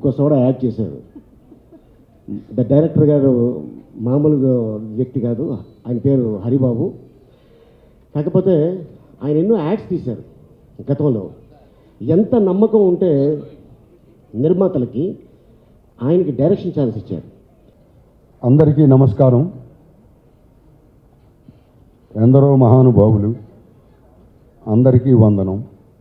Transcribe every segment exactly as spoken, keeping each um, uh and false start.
ఇంకో soda add చేశారు. The director గారు మామూలు వ్యక్తి కాదు, ఆయన పేరు హరిబాబు. కాకపోతే ఆయన ఎన్నో యాడ్స్ తీశారు గతంలో. ఎంత నమ్మకం ఉంటే నిర్మాతలకి ఆయనకి డైరెక్షన్ ఛాన్స్ ఇచ్చారు. అందరికీ నమస్కారం. ఎందరో మహానుభావులు, అందరికీ వందనం.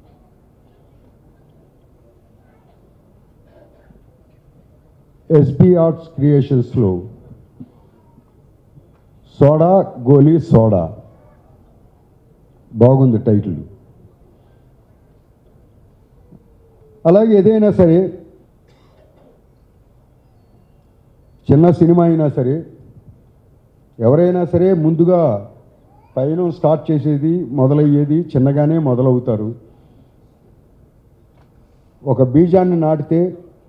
ఎస్బీ ఆర్ట్స్ క్రియేషన్స్లో సోడా గోలీ సోడా బాగుంది టైటిల్. అలాగే ఏదైనా సరే, చిన్న సినిమా అయినా సరే, ఎవరైనా సరే ముందుగా పైన స్టార్ట్ చేసేది మొదలయ్యేది చిన్నగానే మొదలవుతారు. ఒక బీజాన్ని నాటితే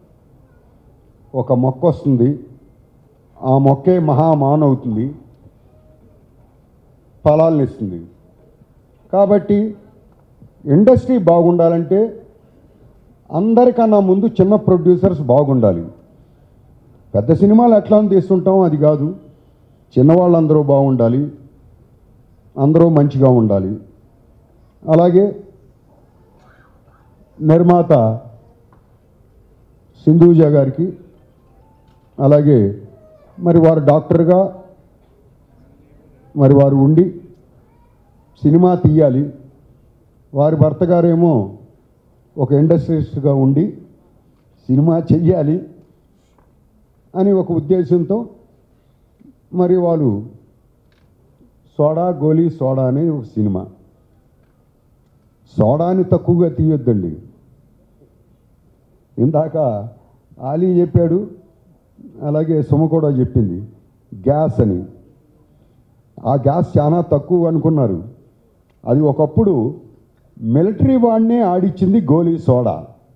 ఒక మొక్క వస్తుంది, ఆ మొక్కే మహామాన్ అవుతుంది, ఫలాలను ఇస్తుంది. కాబట్టి ఇండస్ట్రీ బాగుండాలంటే అందరికన్నా ముందు చిన్న ప్రొడ్యూసర్స్ బాగుండాలి. పెద్ద సినిమాలు ఎట్లా తీస్తుంటాం అది కాదు, చిన్నవాళ్ళందరూ బాగుండాలి, అందరూ మంచిగా ఉండాలి. అలాగే నిర్మాత సింధూజ గారికి, అలాగే మరి వారు డాక్టర్గా మరి వారు ఉండి సినిమా తీయాలి, వారి భర్త గారేమో ఒక ఇండస్ట్రియలిస్ట్గా ఉండి సినిమా చెయ్యాలి అని ఒక ఉద్దేశంతో మరి వాళ్ళు సోడా గోలీ సోడా అనే ఒక సినిమా. సోడాని తక్కువగా తీయొద్దండి. ఇందాక ఆలీ చెప్పాడు, అలాగే సుమ కూడా చెప్పింది గ్యాస్ అని. ఆ గ్యాస్ చాలా తక్కువ అనుకున్నారు. అది ఒకప్పుడు మిలిటరీ వాడినే ఆడిచ్చింది గోలీ సోడా.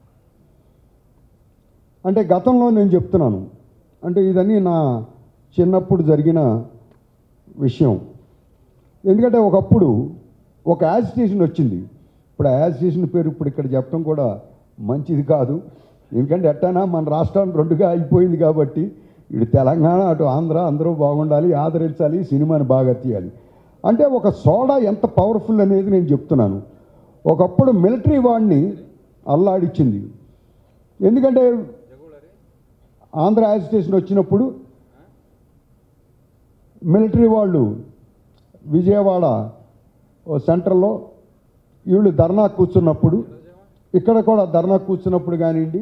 అంటే గతంలో నేను చెప్తున్నాను, అంటే ఇదన్నీ నా చిన్నప్పుడు జరిగిన విషయం. ఎందుకంటే ఒకప్పుడు ఒక యాజ్ స్టేషన్ వచ్చింది. ఇప్పుడు ఆ యాజ్ స్టేషన్ పేరు ఇప్పుడు ఇక్కడ చెప్పడం కూడా మంచిది కాదు. ఎందుకంటే ఎట్టైనా మన రాష్ట్రం రెండుగా అయిపోయింది కాబట్టి ఇటు తెలంగాణ అటు ఆంధ్ర అందరూ బాగుండాలి, ఆదరించాలి, సినిమాని బాగా తీయాలి. అంటే ఒక సోడా ఎంత పవర్ఫుల్ అనేది నేను చెప్తున్నాను. ఒకప్పుడు మిలిటరీ వాడిని అల్లాడిచ్చింది. ఎందుకంటే ఆంధ్ర యాజ్ స్టేషన్ వచ్చినప్పుడు మిలిటరీ వాళ్ళు విజయవాడ సెంటర్లో వీళ్ళు ధర్నా కూర్చున్నప్పుడు, ఇక్కడ కూడా ధర్నా కూర్చున్నప్పుడు కానివ్వండి,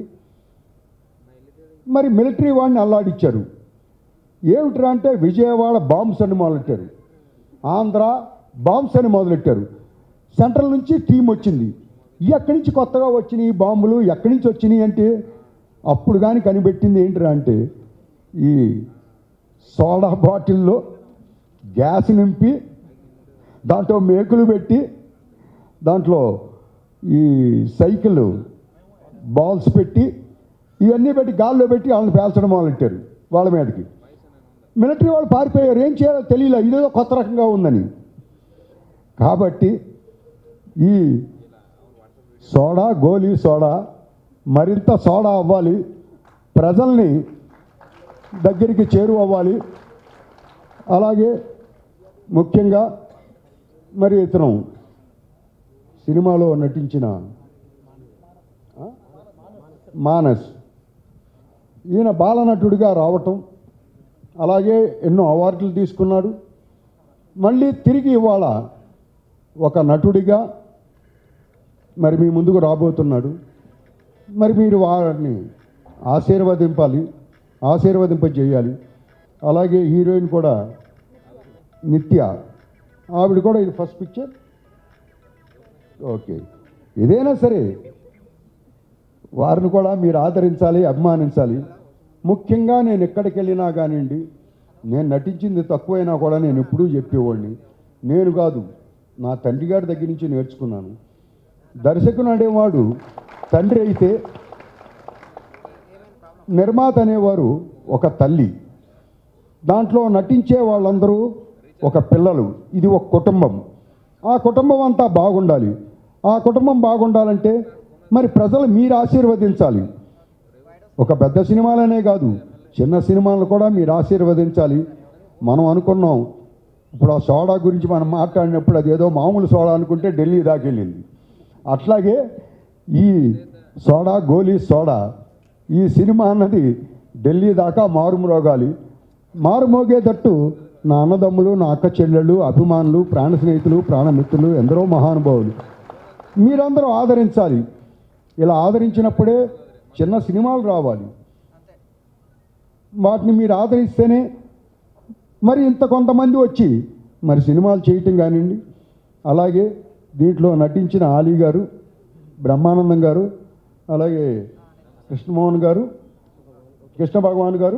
మరి మిలిటరీ వాడిని అల్లాడిచ్చారు. ఏమిట్రా అంటే విజయవాడ బాంబ్స్ అని మొదలెట్టారు, ఆంధ్ర బాంబ్స్ అని మొదలెట్టారు. సెంట్రల్ నుంచి టీం వచ్చింది. ఎక్కడి నుంచి కొత్తగా వచ్చినాయి బాంబులు, ఎక్కడి నుంచి వచ్చినాయి అంటే అప్పుడు కానీ కనిపెట్టింది ఏంటిరా అంటే ఈ సోడా బాటిల్లో గ్యాస్ నింపి దాంట్లో మేకులు పెట్టి దాంట్లో ఈ సైకిల్ బాల్స్ పెట్టి ఇవన్నీ పెట్టి గాల్లో పెట్టి వాళ్ళని పేల్చడం మొదలెట్టారు వాళ్ళ మీదకి. మిలిటరీ వాళ్ళు పారిపోయారు, ఏం చేయాలో తెలియలే, ఇదేదో కొత్త రకంగా ఉందని. కాబట్టి ఈ సోడా గోలీ సోడా మరింత సోడా అవ్వాలి, ప్రజల్ని దగ్గరికి చేరువవ్వాలి. అలాగే ముఖ్యంగా మరి ఇతను సినిమాలో నటించిన మానస్, ఈయన బాలనటుడిగా రావటం, అలాగే ఎన్నో అవార్డులు తీసుకున్నాడు. మళ్ళీ తిరిగి ఇవాళ ఒక నటుడిగా మరి మీ ముందుకు రాబోతున్నాడు. మరి మీరు వారిని ఆశీర్వదింపాలి, ఆశీర్వదింప చేయాలి. అలాగే హీరోయిన్ కూడా నిత్య, ఆవిడ కూడా ఇది ఫస్ట్ పిక్చర్. ఓకే, ఏదైనా సరే వారిని కూడా మీరు ఆదరించాలి, అభిమానించాలి. ముఖ్యంగా నేను ఎక్కడికి వెళ్ళినా కానివ్వండి, నేను నటించింది తక్కువైనా కూడా నేను ఎప్పుడూ చెప్పేవాడిని. నేను కాదు, నా తండ్రి గారి దగ్గర నుంచి నేర్చుకున్నాను. దర్శకుడు అనేవాడు తండ్రి అయితే నిర్మాత అనేవారు ఒక తల్లి, దాంట్లో నటించే వాళ్ళందరూ ఒక పిల్లలు. ఇది ఒక కుటుంబం. ఆ కుటుంబం అంతా బాగుండాలి. ఆ కుటుంబం బాగుండాలంటే మరి ప్రజలు మీరు ఆశీర్వదించాలి. ఒక పెద్ద సినిమాలనే కాదు, చిన్న సినిమాలను కూడా మీరు ఆశీర్వదించాలి. మనం అనుకున్నాం, ఇప్పుడు ఆ సోడా గురించి మనం మాట్లాడినప్పుడు అది ఏదో మామూలు సోడా అనుకుంటే ఢిల్లీ దాకా వెళ్ళింది. అట్లాగే ఈ సోడా, గోలీ సోడా, ఈ సినిమా అన్నది ఢిల్లీ దాకా మారుమ్రోగాలి. మారుమోగేటట్టు నా అన్నదమ్ములు, నా అక్క చెల్లెళ్ళు, అభిమానులు, ప్రాణ స్నేహితులు, ప్రాణమిత్రులు, ఎందరో మహానుభావులు మీరందరూ ఆదరించాలి. ఇలా ఆదరించినప్పుడే చిన్న సినిమాలు రావాలి. వాటిని మీరు ఆదరిస్తేనే మరి ఇంత కొంతమంది వచ్చి మరి సినిమాలు చేయటం కానివ్వండి. అలాగే దీంట్లో నటించిన ఆలీ గారు, బ్రహ్మానందం గారు, అలాగే కృష్ణమోహన్ గారు, కృష్ణ భగవాన్ గారు,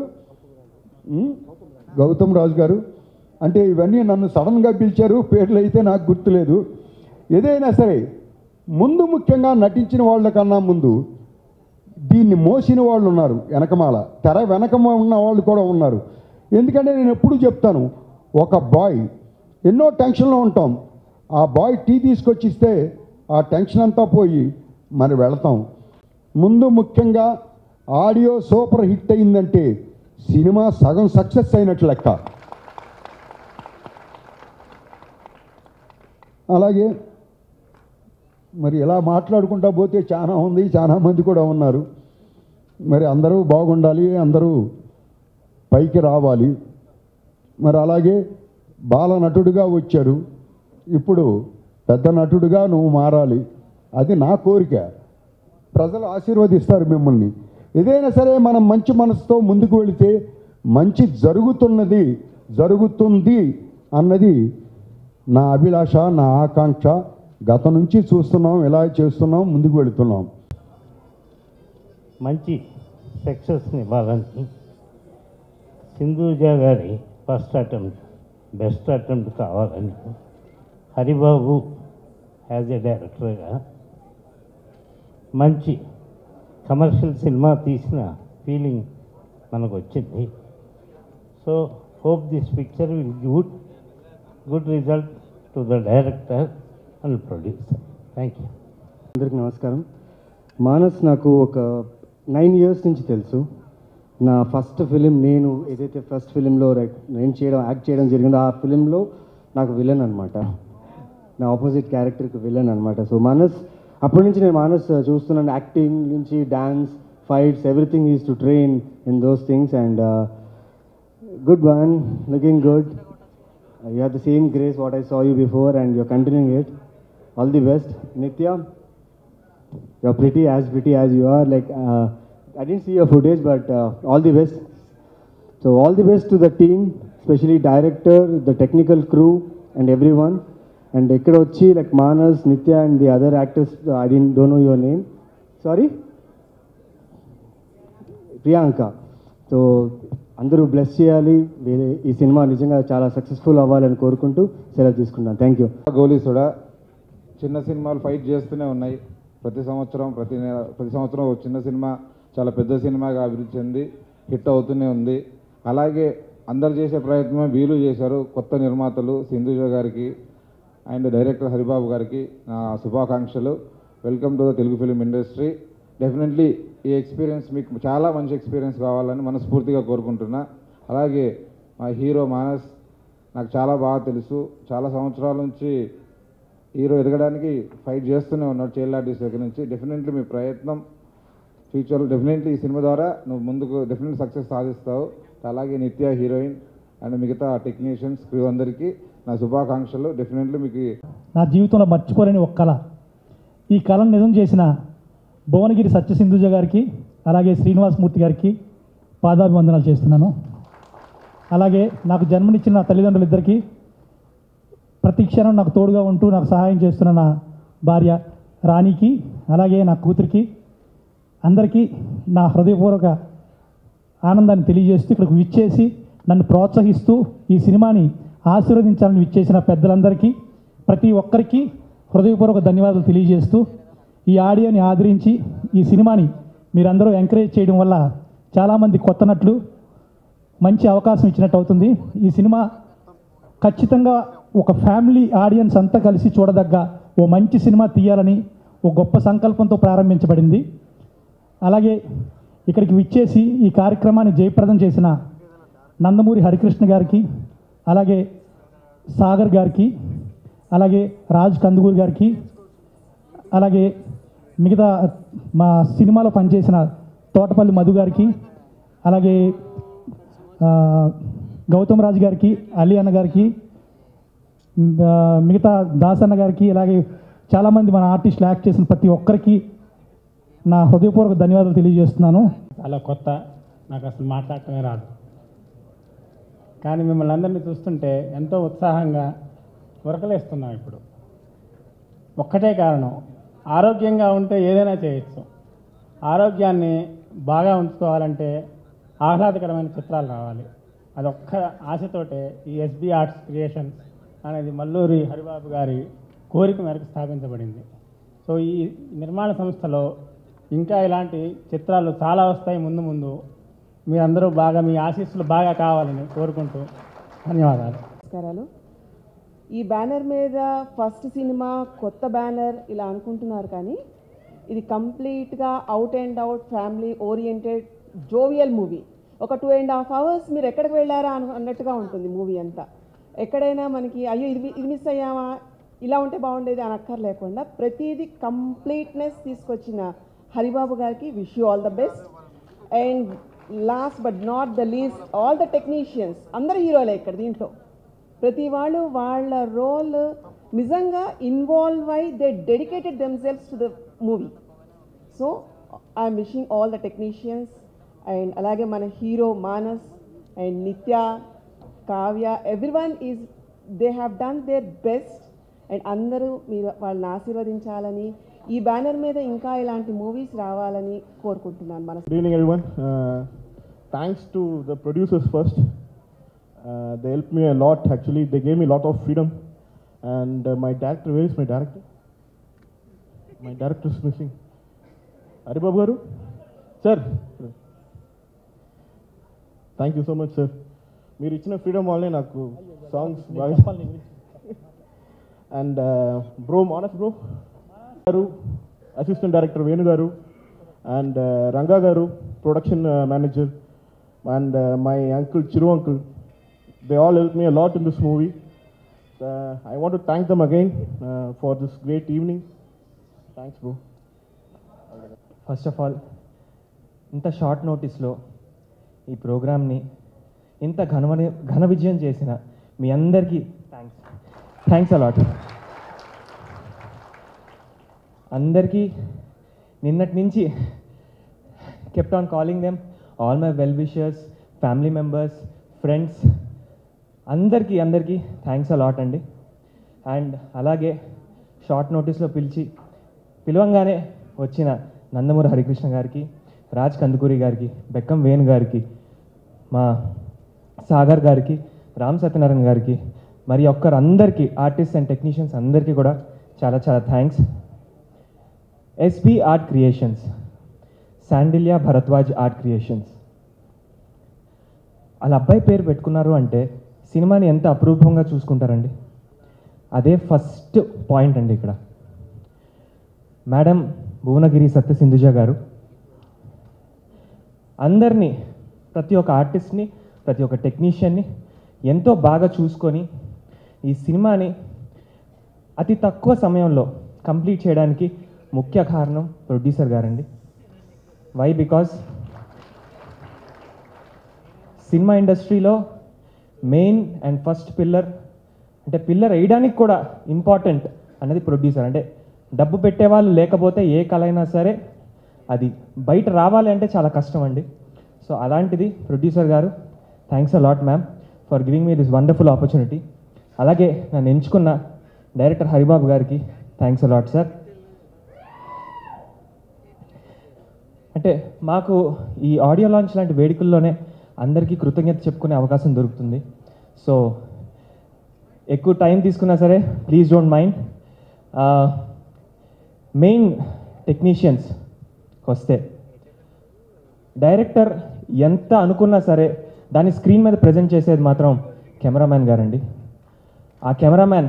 గౌతమ్ రాజు గారు, అంటే ఇవన్నీ నన్ను సడన్గా పిలిచారు. పేర్లు అయితే నాకు గుర్తులేదు. ఏదైనా సరే ముందు ముఖ్యంగా నటించిన వాళ్ళకన్నా ముందు దీన్ని మోసిన వాళ్ళు ఉన్నారు, వెనకమాల తెర వెనక ఉన్న వాళ్ళు కూడా ఉన్నారు. ఎందుకంటే నేను ఎప్పుడు చెప్తాను, ఒక బాయ్ ఎన్నో టెన్షన్లో ఉంటాం, ఆ బాయ్ టీ తీసుకొచ్చిస్తే ఆ టెన్షన్ అంతా పోయి మరి వెళతాం. ముందు ముఖ్యంగా ఆడియో సూపర్ హిట్ అయిందంటే సినిమా సగం సక్సెస్ అయినట్లు లెక్క. అలాగే మరి ఇలా మాట్లాడుకుంటా పోతే చాలా ఉంది, చాలా మంది కూడా ఉన్నారు. మరి అందరూ బాగుండాలి, అందరూ పైకి రావాలి. మరి అలాగే బాల నటుడిగా వచ్చారు, ఇప్పుడు పెద్ద నటుడిగా నువ్వు మారాలి, అది నా కోరిక. ప్రజలు ఆశీర్వదిస్తారు మిమ్మల్ని. ఏదైనా సరే మనం మంచి మనసుతో ముందుకు వెళితే మంచి జరుగుతున్నది జరుగుతుంది అన్నది నా అభిలాష, నా ఆకాంక్ష. గత నుంచి చూస్తున్నాం, ఎలా చేస్తున్నాం, ముందుకు వెళుతున్నాం. మంచి సక్సెస్ని ఇవ్వాలని సింధూజా గారి ఫస్ట్ అటెంప్ట్ బెస్ట్ అటెంప్ట్ కావాలని హరిబాబు యాజ్ ఎ డైరెక్టర్గా మంచి కమర్షియల్ సినిమా తీసిన ఫీలింగ్ మనకు వచ్చింది. So hope this picture will good good result to the director and producer. Thank you. అందరికీ నమస్కారం. మానస్ నాకు ఒక నైన్ ఇయర్స్ నుంచి తెలుసు. నా ఫస్ట్ ఫిలిం, నేను ఏదైతే ఫస్ట్ ఫిలింలో నేను చేయడం యాక్ట్ చేయడం జరిగిందో ఆ ఫిలింలో నాకు విలన్ అనమాట, నా ఆపోజిట్ క్యారెక్టర్కి విలన్ అనమాట. సో మానస్ అప్పటి నుంచి నేను మానస్ చూస్తున్నాను, యాక్టింగ్ నుంచి dance, fights, everything is to train in those things. And good one, looking good. You have the same grace what I saw you before and you're continuing it. All the best. Nithya, you're pretty as pretty as you are. Like uh, I didn't see your footage, but uh, all the best. So all the best to the team, especially director, the technical crew, and everyone. And ekkada vachi like Manas, Nitya, and the other actors. Uh, I didn't don't know your name. Sorry, Priyanka. So అందరూ bless చేయాలి. ఈ cinema నిజంగా చాలా successful అవ్వాలని కోరుకుంటూ సెలవు తీసుకుంటాను. Thank you. Goli soda చిన్న సినిమాలు ఫైట్ చేస్తూనే ఉన్నాయి. ప్రతి సంవత్సరం ప్రతి ప్రతి సంవత్సరం ఒక చిన్న సినిమా చాలా పెద్ద సినిమాగా అభివృద్ధి చెంది హిట్ అవుతూనే ఉంది. అలాగే అందరు చేసే ప్రయత్నమే వీలు చేశారు. కొత్త నిర్మాతలు సింధూజా గారికి అండ్ డైరెక్టర్ హరిబాబు గారికి నా శుభాకాంక్షలు. Welcome to the Telugu film industry. Definitely ఈ ఎక్స్పీరియన్స్ మీకు చాలా మంచి ఎక్స్పీరియన్స్ కావాలని మనస్ఫూర్తిగా కోరుకుంటున్నా. అలాగే మా హీరో మానస్ నాకు చాలా బాగా తెలుసు. చాలా సంవత్సరాల నుంచి హీరో ఎదగడానికి ఫైట్ చేస్తూనే ఉన్నాడు చైల్డ్ ఆర్టిస్ట్ దగ్గర నుంచి. డెఫినెట్లీ మీ ప్రయత్నం ఫ్యూచర్లో డెఫినెట్లీ ఈ సినిమా ద్వారా నువ్వు ముందుకు డెఫినెట్లీ సక్సెస్ సాధిస్తావు. అలాగే నిత్య హీరోయిన్ అండ్ మిగతా టెక్నీషియన్స్ క్రూ అందరికీ నా శుభాకాంక్షలు. డెఫినెట్లీ మీకు నా జీవితంలో మర్చిపోలేని ఒక కళ, ఈ కళను నిజం చేసిన భువనగిరి సత్యసింధుజ గారికి అలాగే శ్రీనివాసమూర్తి గారికి పాదాభివందనాలు చేస్తున్నాను. అలాగే నాకు జన్మనిచ్చిన నా తల్లిదండ్రులు ఇద్దరికీ, ప్రతి క్షణం నాకు తోడుగా ఉంటూ నాకు సహాయం చేస్తున్న నా భార్య రాణికి, అలాగే నా కూతురికి, అందరికీ నా హృదయపూర్వక ఆనందాన్ని తెలియజేస్తూ ఇక్కడికి విచ్చేసి నన్ను ప్రోత్సహిస్తూ ఈ సినిమాని ఆశీర్వదించాలని విచ్చేసిన పెద్దలందరికీ, ప్రతి ఒక్కరికి హృదయపూర్వక ధన్యవాదాలు తెలియజేస్తూ ఈ ఆడియోని ఆదరించి ఈ సినిమాని మీరందరూ ఎంకరేజ్ చేయడం వల్ల చాలామంది కొత్త నటులు మంచి అవకాశం ఇచ్చినట్టు అవుతుంది. ఈ సినిమా ఖచ్చితంగా ఒక ఫ్యామిలీ ఆడియన్స్ అంతా కలిసి చూడదగ్గ ఓ మంచి సినిమా తీయాలని ఓ గొప్ప సంకల్పంతో ప్రారంభించబడింది. అలాగే ఇక్కడికి విచ్చేసి ఈ కార్యక్రమాన్ని జయప్రదం చేసిన నందమూరి హరికృష్ణ గారికి, అలాగే సాగర్ గారికి, అలాగే రాజ్ కందుకూరి గారికి, అలాగే మిగతా మా సినిమాలో పనిచేసిన తోటపల్లి మధు గారికి, అలాగే గౌతమ్ రాజు గారికి, అలీ అన్న గారికి, మిగతా దాసన్న గారికి, అలాగే చాలామంది మన ఆర్టిస్టులు యాక్ట్ చేసిన ప్రతి ఒక్కరికి నా హృదయపూర్వక ధన్యవాదాలు తెలియజేస్తున్నాను. చాలా కొత్త, నాకు అసలు మాట్లాడటమే రాదు. కానీ మిమ్మల్ని అందరినీ చూస్తుంటే ఎంతో ఉత్సాహంగా ఉరకలేస్తున్నాం. ఇప్పుడు ఒక్కటే కారణం, ఆరోగ్యంగా ఉంటే ఏదైనా చేయొచ్చు. ఆరోగ్యాన్ని బాగా ఉంచుకోవాలంటే ఆహ్లాదకరమైన చిత్రాలు రావాలి. అదొక్క ఆశతోటే ఈ ఎస్బీ ఆర్ట్స్ క్రియేషన్స్ అనేది మల్లూరి హరిబాబు గారి కోరిక మేరకు స్థాపించబడింది. సో ఈ నిర్మాణ సంస్థలో ఇంకా ఇలాంటి చిత్రాలు చాలా వస్తాయి ముందు ముందు. మీరందరూ బాగా, మీ ఆశీస్సులు బాగా కావాలని కోరుకుంటూ ధన్యవాదాలు. నమస్కారాలు. ఈ బ్యానర్ మీద ఫస్ట్ సినిమా, కొత్త బ్యానర్ ఇలా అనుకుంటున్నారు, కానీ ఇది కంప్లీట్గా out and out family oriented jovial movie. ఒక టూ అండ్ హాఫ్ అవర్స్ మీరు ఎక్కడికి వెళ్ళారా అను అన్నట్టుగా ఉంటుంది మూవీ అంతా. ఎక్కడైనా మనకి అయ్యో ఇది ఇది మిస్ అయ్యామా, ఇలా ఉంటే బాగుండేది అని అక్కర్లేకుండా ప్రతిదీ కంప్లీట్నెస్ తీసుకొచ్చిన హరిబాబు గారికి wish you all the best. And last but not the least, all the technicians అందరు హీరోలే ఇక్కడ. దీంట్లో ప్రతి వాళ్ళు వాళ్ళ రోల్ నిజంగా ఇన్వాల్వ్ అయి they dedicated themselves to the movie. So I'm wishing all the technicians. And అలాగే మన hero Manas and Nithya, Kavya, everyone is they have done their best. And అందరూ మీరు వాళ్ళని ఆశీర్వదించాలని, ఈ బ్యానర్ మీద ఇంకా ఇలాంటి మూవీస్ రావాలని కోరుకుంటున్నాను. మన good evening everyone. Thanks to the producers first. They help me a lot. Actually they gave me lot of freedom. And my director, where is my director? My director is missing. Haribabu గారు sir, thank you so much sir. మీరు ఇచ్చిన freedom వల్లనే నాకు songs బాగా. And bro Manas bro గారు, assistant director Venu గారు, and Ranga గారు, production manager, and my uncle Chiru uncle, they all help me a lot in this movie. I want to thank them again for this great evening. Thanks bro. First of all, ఇంత short నోటీస్లో ఈ ప్రోగ్రామ్ని ఇంత ఘన ఘన విజయం చేసిన మీ అందరికీ థ్యాంక్స్ థ్యాంక్స్ అలాట్. అందరికీ నిన్నటి నుంచి kept on calling them all my well wishers, family members, friends, అందరికీ అందరికీ థ్యాంక్స్ అలాట్ అండి. అండ్ అలాగే షార్ట్ నోటీస్లో పిలిచి పిలవంగానే వచ్చిన నందమూరి హరికృష్ణ గారికి, రాజ్ కందుకూరి గారికి, బెక్కం వేణు గారికి, మా సాగర్ గారికి, రామ్ సత్యనారాయణ గారికి, మరి ఒక్కరు అందరికీ, ఆర్టిస్ట్ అండ్ టెక్నీషియన్స్ అందరికీ కూడా చాలా చాలా thanks. SB art creations, Sandilya Bharadwaj art creations, వాళ్ళ అబ్బాయి పేరు పెట్టుకున్నారు అంటే సినిమాని ఎంత అపురూపంగా చూసుకుంటారండి. అదే ఫస్ట్ పాయింట్ అండి ఇక్కడ. మేడం భువనగిరి సత్య సింధుజ గారు అందరినీ, ప్రతి ఒక్క ఆర్టిస్ట్ని, ప్రతి ఒక్క టెక్నీషియన్ని ఎంతో బాగా చూసుకొని ఈ సినిమాని అతి తక్కువ సమయంలో కంప్లీట్ చేయడానికి ముఖ్య కారణం ప్రొడ్యూసర్ గారండి. వై? బికాజ్ సినిమా ఇండస్ట్రీలో మెయిన్ అండ్ ఫస్ట్ పిల్లర్, అంటే పిల్లర్ వేయడానికి కూడా ఇంపార్టెంట్ అనేది ప్రొడ్యూసర్. అంటే డబ్బు పెట్టేవాళ్ళు లేకపోతే ఏ కళ అయినా సరే అది బయట రావాలి అంటే చాలా కష్టం అండి. సో అలాంటిది ప్రొడ్యూసర్ గారు, thanks a lot ma'am for giving me this wonderful opportunity. అలాగే నన్ను ఎంచుకున్న డైరెక్టర్ హరిబాబు గారికి థ్యాంక్స్ అ లాట్ సార్. అంటే మాకు ఈ ఆడియో లాంచ్ లాంటి వేడుకల్లోనే అందరికీ కృతజ్ఞత చెప్పుకునే అవకాశం దొరుకుతుంది. సో ఎక్కువ టైం తీసుకున్నా సరే please don't mind. Main technicians వస్తే, డైరెక్టర్ ఎంత అనుకున్నా సరే దాన్ని స్క్రీన్ మీద ప్రజెంట్ చేసేది మాత్రం కెమెరామ్యాన్ గారండి. ఆ కెమెరామ్యాన్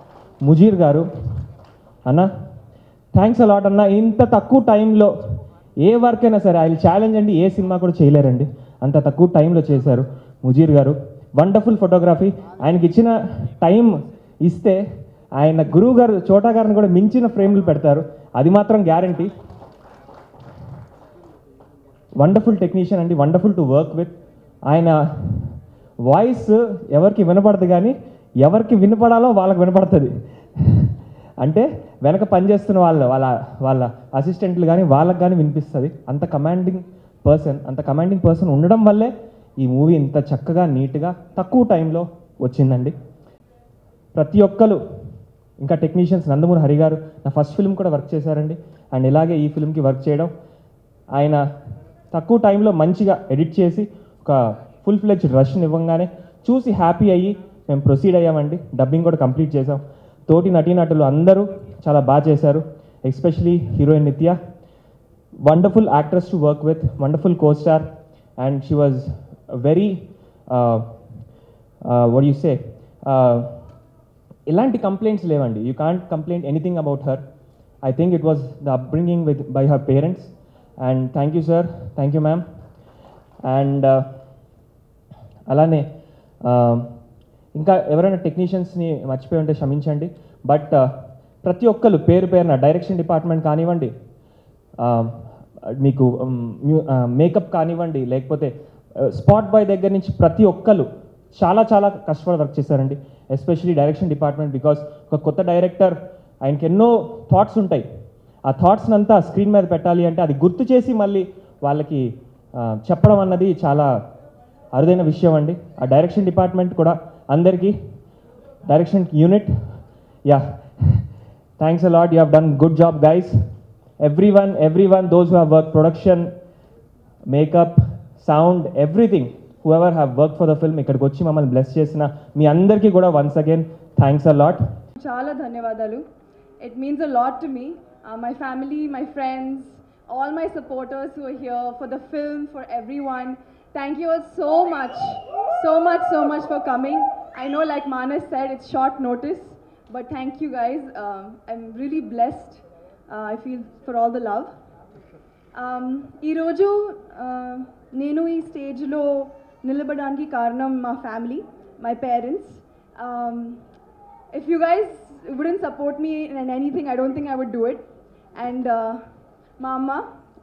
ముజీర్ గారు, అన్న థ్యాంక్స్ అలాట్ అన్న. ఇంత తక్కువ టైంలో ఏ వర్క్ అయినా సరే ఆయన ఛాలెంజ్ అండి, ఏ సినిమా కూడా చేయలేరండి, అంత తక్కువ టైంలో చేశారు ముజీర్ గారు. Wonderful photography. ఆయనకి ఇచ్చిన టైం ఇస్తే ఆయన గురువు గారు చోటా గారిని కూడా మించిన ఫ్రేమ్లు పెడతారు, అది మాత్రం గ్యారంటీ. వండర్ఫుల్ టెక్నీషియన్ అండి, వండర్ఫుల్ టు వర్క్ విత్. ఆయన వాయిస్ ఎవరికి వినపడదు కానీ ఎవరికి వినపడాలో వాళ్ళకి వినపడుతుంది. అంటే వెనక పనిచేస్తున్న వాళ్ళ వాళ్ళ వాళ్ళ అసిస్టెంట్లు కానీ వాళ్ళకి కానీ వినిపిస్తుంది. అంత కమాండింగ్ పర్సన్ అంత కమాండింగ్ పర్సన్ ఉండడం వల్లే ఈ మూవీ ఇంత చక్కగా నీట్గా తక్కువ టైంలో వచ్చిందండి. ప్రతి ఒక్కరు ఇంకా టెక్నీషియన్స్ నందమూరి హరి గారు నా ఫస్ట్ ఫిల్మ్ కూడా వర్క్ చేశారండి. అండ్ ఇలాగే ఈ ఫిల్మ్కి వర్క్ చేయడం, ఆయన తక్కువ టైంలో మంచిగా ఎడిట్ చేసి ఒక ఫుల్ ఫ్లెడ్జ్డ్ రష్ని ఇవ్వగానే చూసి హ్యాపీ అయ్యి మేము ప్రొసీడ్ అయ్యామండి. డబ్బింగ్ కూడా కంప్లీట్ చేసాం. తోటి నటీనటులు అందరూ చాలా బాగా చేశారు, especially heroine Nithya. Wonderful actress to work with, wonderful co-star, and she was very what you say, ఎలాంటి కంప్లైంట్స్ లేవండి. You can't complaint anything about her. I think it was the upbringing with by her parents. And thank you sir, thank you ma'am. And అలానే ఇంకా ఎవరైనా టెక్నీషియన్స్ని మర్చిపోయి ఉంటే క్షమించండి. But ప్రతి ఒక్కరు పేరు పేరున డైరెక్షన్ డిపార్ట్మెంట్ కానివ్వండి, మీకు మేకప్ కానివ్వండి, లేకపోతే స్పాట్ బాయ్ దగ్గర నుంచి ప్రతి ఒక్కరు చాలా చాలా కష్టపడి వర్క్ చేశారండి. ఎస్పెషలీ డైరెక్షన్ డిపార్ట్మెంట్, బికాస్ ఒక కొత్త డైరెక్టర్ ఆయనకి ఎన్నో థాట్స్ ఉంటాయి. ఆ థాట్స్ని అంతా స్క్రీన్ మీద పెట్టాలి అంటే అది గుర్తు చేసి మళ్ళీ వాళ్ళకి చెప్పడం అన్నది చాలా అరుదైన విషయం అండి. ఆ డైరెక్షన్ డిపార్ట్మెంట్ కూడా అందరికీ, direction unit, ya thanks a lot, you have done good job guys. Every one every one those who have work, production, makeup, sound, everything, whoever have work for the film, ఇక్కడికి వచ్చి మమ్మల్ని bless చేసిన మీ అందరికీ కూడా once again thanks a lot. చాలా ధన్యవాదాలు. It means a lot to me, my family, my friends, all my supporters who are here for the film, for everyone. Thank you all so much, so much, so much for coming. I know, like Manas said, it's short notice, but thank you guys. Uh, I'm really blessed. Uh, I feel for all the love. Um, ee roju nenu ee stage lo nilabadaniki karanam ma family, my parents. Um, if you guys wouldn't support me in anything, I don't think I would do it. And uh, మా అమ్మ,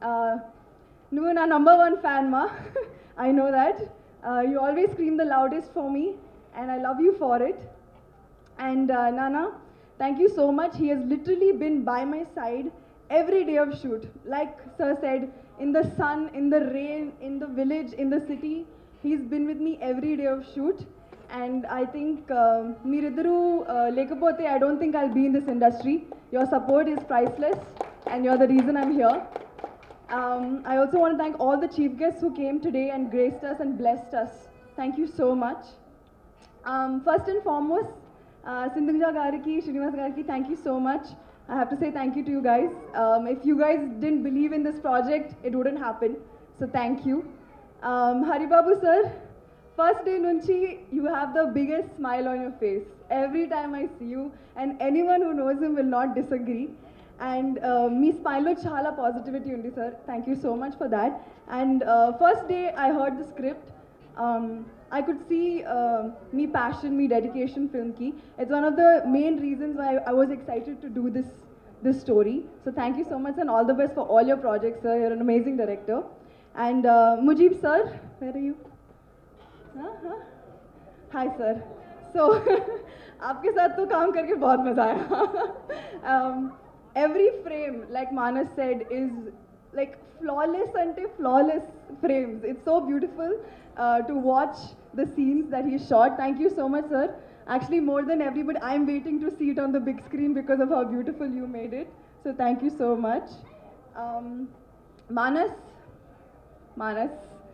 నువ్వు నా number one fan మా, I know that. You always scream the loudest for me and I love you for it. And నానా, thank you so much. He he's literally been by my side every day of shoot. Like sir said, in the sun, in the rain, in the village, in the city, he's been with me every day of shoot. And I think meeriddaru lekapothe I don't think I'll be in this industry. Your support is priceless and you're the reason I'm here. Um, I also want to thank all the chief guests who came today and graced us and blessed us. Thank you so much. Um, first and foremost, uh, Sindhuja Gariki, Srinivas Gariki, thank you so much. I have to say thank you to you guys. Um, if you guys didn't believe in this project, it wouldn't happen. So thank you. Um, Haribabu sir, first day nunchi, you have the biggest smile on your face. Every time I see you, and anyone who knows him will not disagree. And uh, me smile lo chala positivity undi sir. Thank you so much for that. And uh, first day I heard the script, um, I could see uh, me passion, me dedication film ki. It's one of the main reasons why I was excited to do this this story. So thank you so much and all the best for all your projects sir. You're an amazing director. And uh, Mujib sir, where are you? Huh? Huh? Hi sir. So आपके साथ तो काम करके बहुत मजा आया. um, every frame, like Manas said, is like flawless ante flawless frames. It's so beautiful uh, to watch the scenes that he shot. Thank you so much sir. Actually more than everybody, I'm waiting to see it on the big screen because of how beautiful you made it. So thank you so much. um, Manas Manas,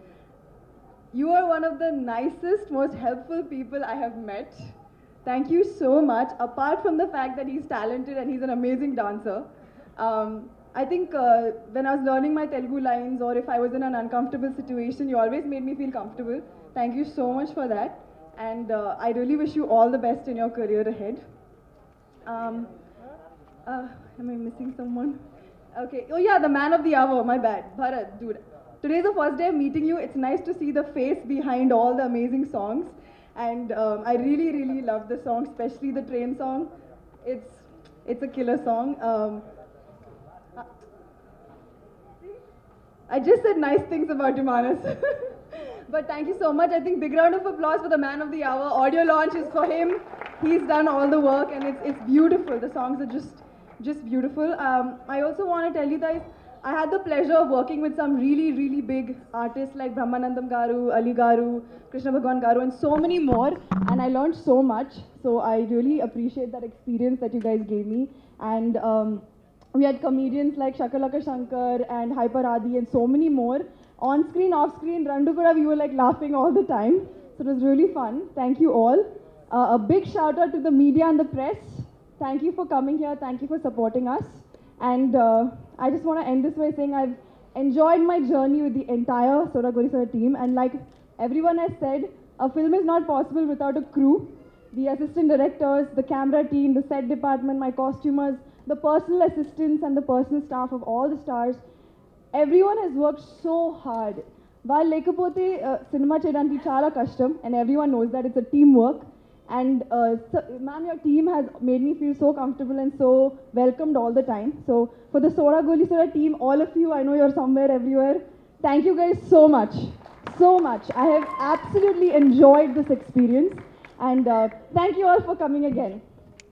you are one of the nicest, most helpful people I have met. Thank you so much. Apart from the fact that he's talented and he's an amazing dancer, um, I think uh, when I was learning my Telugu lines or if I was in an uncomfortable situation, you always made me feel comfortable. Thank you so much for that. And uh, I really wish you all the best in your career ahead. Um, uh, am I missing someone? Okay. Oh yeah, the man of the hour. My bad. Bharat, dude. Today's the first day of meeting you. It's nice to see the face behind all the amazing songs. And um, I really, really love the song, especially the train song. It's, it's a killer song. Um, I just said nice things about you, Manas. But thank you so much. I think big round of applause for the man of the hour. Audio launch is for him. He's done all the work and it's, it's beautiful. The songs are just, just beautiful. Um, I also want to tell you guys, I had the pleasure of working with some really, really big artists like Brahmanandam Garu, Ali Garu, Krishna Bhagwan Garu, and so many more. And I learned so much. So I really appreciate that experience that you guys gave me. And um, we had comedians like Shakalaka Shankar and Hyper Adi and so many more. On screen, off screen, Randukuda, we were like laughing all the time. So it was really fun. Thank you all. Uh, a big shout out to the media and the press. Thank you for coming here. Thank you for supporting us. And uh, I just want to end this by saying I've enjoyed my journey with the entire Sora Gori Sora team. And like everyone has said, a film is not possible without a crew. The assistant directors, the camera team, the set department, my costumers, the personal assistants and the personal staff of all the stars. Everyone has worked so hard. While lekapothe cinema cheyadaniki chala kashtam, and everyone knows that it's a teamwork. And uh, so, ma'am, your team has made me feel so comfortable and so welcomed all the time. So for the Sora Goli Sora team, all of you, I know you're somewhere, everywhere. Thank you guys so much, so much. I have absolutely enjoyed this experience. And uh, thank you all for coming again.